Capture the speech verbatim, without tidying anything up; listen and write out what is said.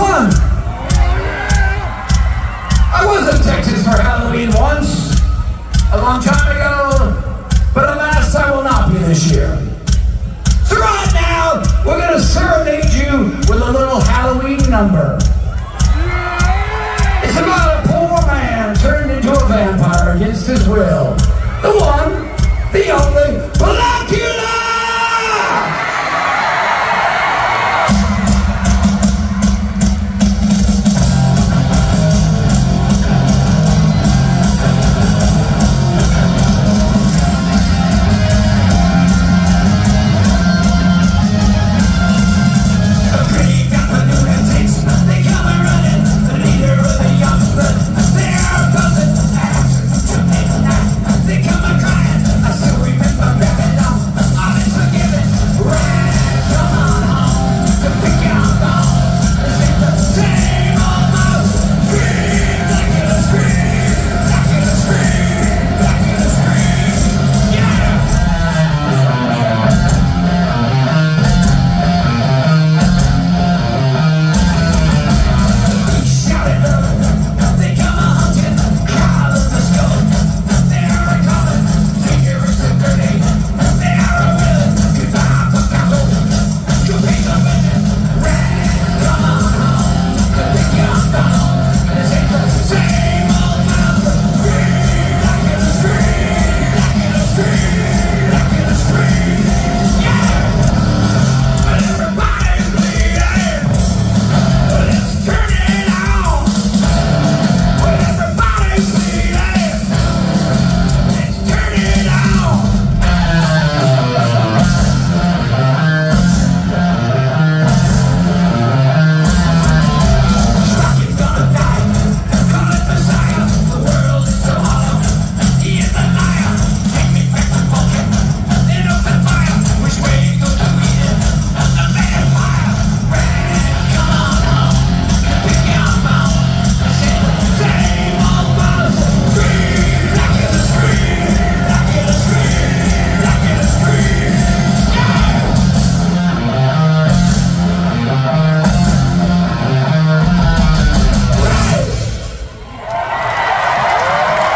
fun. I was in Texas for Halloween once, a long time ago, but alas, I will not be this year. So right now, we're gonna serenade you with a little Halloween number. It's about a poor man turned into a vampire against his will. The one, the only,